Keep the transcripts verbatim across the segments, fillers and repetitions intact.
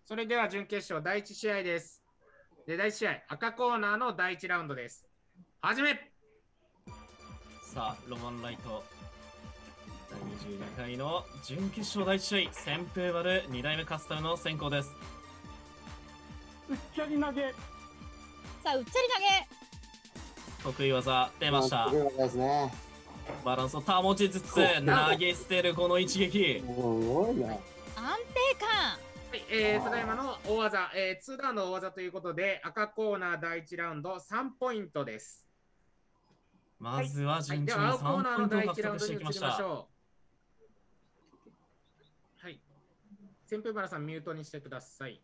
それでは準決勝だいいち試合です。で、だいいち試合、赤コーナーのだいいちラウンドです。はじめ。 さあ、ロマンライト。だいにじゅうにかいの準決勝だいいち試合、旋風丸に代目カスタムの先行です。 うっちゃり投げ。 さあ、うっちゃり投げ。 得意技出ました。 得意技ですね。 バランスを保ちつつ投げ捨てるこの一撃。 すごいな。 安定感。 はい、えー、ただいまの大技、えー、にダウンの大技ということで、赤コーナーだいいちラウンドさんポイントです。 まずは順調にはい、では青コーさんナーポイントを獲のだいいちラウン得していきましドに移りました。 ょう。はい。旋風丸さん、ミュートにしてください。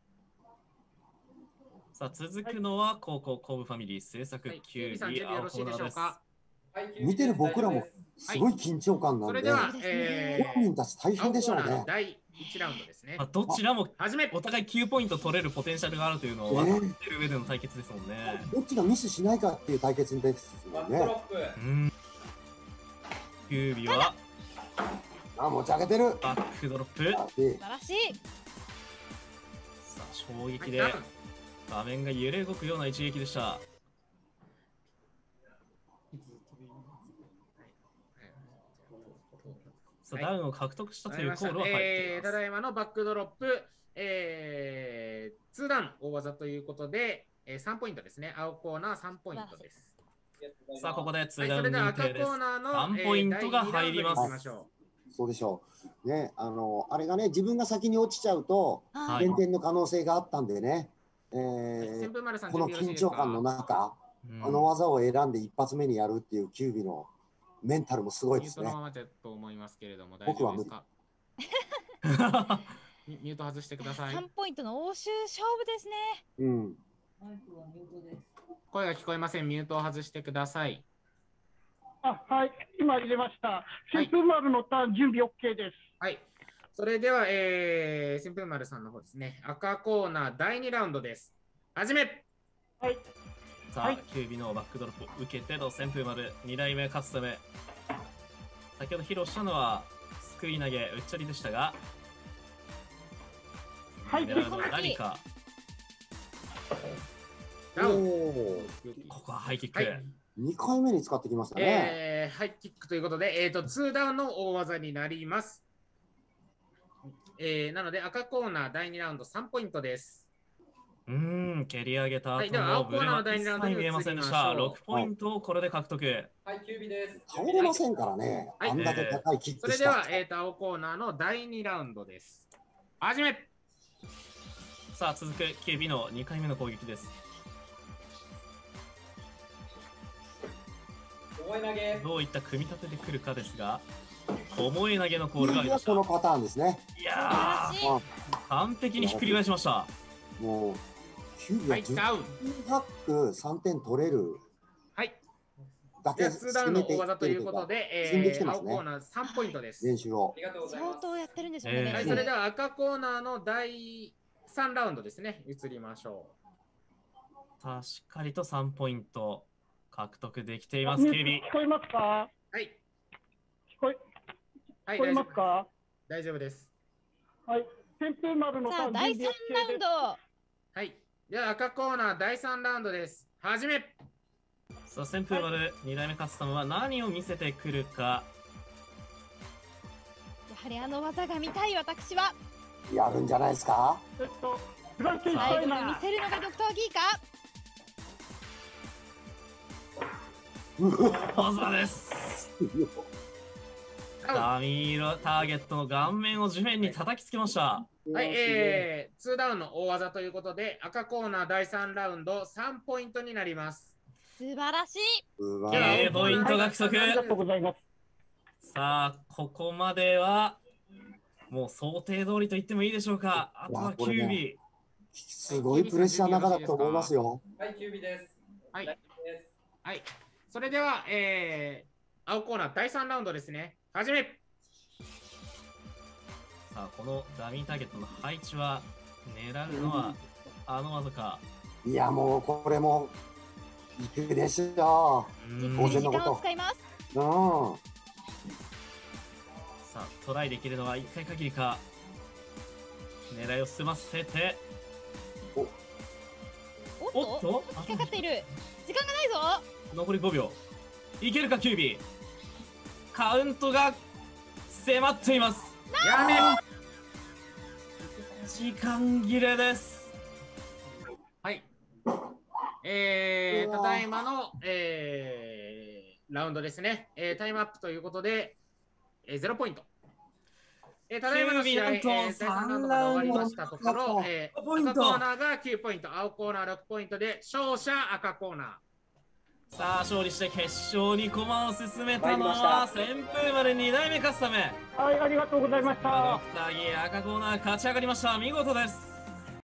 さあ、続くのは高校コブファミリー制作はい、 キュービさん準備よ青ろしいでコーナーです。 しょうか。 見てる僕らもすごい緊張感なんで、 それでは、え本人たち大変でしょうね。 だいいちラウンドですね。 まあ、どちらもはじめ。 お互いきゅうポイント取れるポテンシャルがあるというのを分かってる上での対決ですもんね。 どっちがミスしないかっていう対決ですもんね。 うん。キュービはあ、持ち上げてる。 バックドロップ。 あ素晴らしい。 さあ、衝撃で画面が揺れ動くような一撃でした。さあ、ダウンを獲得したというコールは入っています。 ただいまのバックドロップ、えー、にダウン大技ということで、えー、さんポイントですね。青コーナーさんポイントです。 さあ、ここでにダウンはい、それでは赤認定です。 コーナーのさんポイントが入ります。 そうでしょう。ね、あの、あれがね、自分が先に落ちちゃうと、減点の可能性があったんでね、えー、この緊張感の中、うん、あの技を選んで一発目にやるっていうキュービのメンタルもすごいですね。僕は無理。 ミュート外してください。 さんポイントの応酬勝負ですね。 うん。 声が聞こえません。ミュートを外してください。 あ、はい、今入れました。旋風丸のターン準備 OK です。 はい。それでは、えー、旋風丸さんの方ですね。赤コーナーだいにラウンドです。はじめ。 はい。 さあ、はい、キュービのバックドロップを受けての旋風丸に代目カスタム。先ほど披露したのはすくい投げうっちゃりでしたが、 はい、 狙うのは何か。 ダウン。 ここはハイキック。はい、 にかいめに使ってきましたね。 えー、ハイキックということで、えーと、にダウンの大技になります。えー、なので赤コーナーだいにラウンドさんポイントです。 うーん、蹴り上げた後の青コーナーのだいにラウンドに見えませんでした。ろくポイントをこれで獲得。 はい、キュービです。 倒れませんからね。はい、あんだけ高いキックした。 それでは、えーと、青コーナーのだいにラウンドです。はじめ。 さあ、続くキュービのにかいめの攻撃です。どういった組み立てでくるかですが、思い投げのコールがありました。 このパターンですね。 いやー、完璧にひっくり返しました。 もう、キュービはじゅうハックさんてん取れる。 はい。 だけにダウンの大技ということで、えー、青コーナーさんポイントです。 練習を。 相当やってるんでしょうね。 はい、それでは赤コーナーのだいさんラウンドですね。移りましょう。確かにとさんポイント獲得できています、キュービ。 聞こえますか？ はい。 聞こえ、聞こえますか？ 大丈夫です。 はい。旋風丸のさあ、だいさんラウンド。 はい。では赤コーナーだいさんラウンドです。はじめ。 さあ、旋風丸に代目カスタムは何を見せてくるか。 やはりあの技が見たい私は。 やるんじゃないですか。 えっと、フランケンシュ最後にタイナー見せるのがドクターギーか。 技です。ダミーターゲットの顔面を地面に叩きつけました。 はい、えー、にダウンの大技ということで、赤コーナーだいさんラウンドさんポイントになります。 素晴らしい。 K ポイント獲得。 ありがとうございます。 さあ、ここまではもう想定通りと言ってもいいでしょうか。あとはキュービ。 すごいプレッシャーの中だと思いますよ。 はい、キュービです。はい。はい。それでは、えー、青コーナーだいさんラウンドですね。はじめ。 さあ、このダミーターゲットの配置は狙うのはあの技か。 いや、もうこれもいくでしょう。 当然のこと。使います。 うん。 さあ、トライできるのはいっかい限りか。 狙いを進ませて、 おっとおっと引っかかっている。時間がないぞ。 残りごびょう。いけるかキュービー。カウントが迫っています。 やめろ。 時間切れです。 はい。えー、ただいまの、えー、ラウンドですね。えー、タイムアップということで、えー、ゼロポイント。えー、ただいまの試合、えー、だいさんラウンドまで終わりましたところ、えー、赤コーナーがきゅうポイント、青コーナーろくポイントで、勝者赤コーナー。 さあ勝利して決勝に駒を進めたのは旋風丸に代目カスタム。 はい、ありがとうございました。 ドクターギー赤コーナー勝ち上がりました。見事です。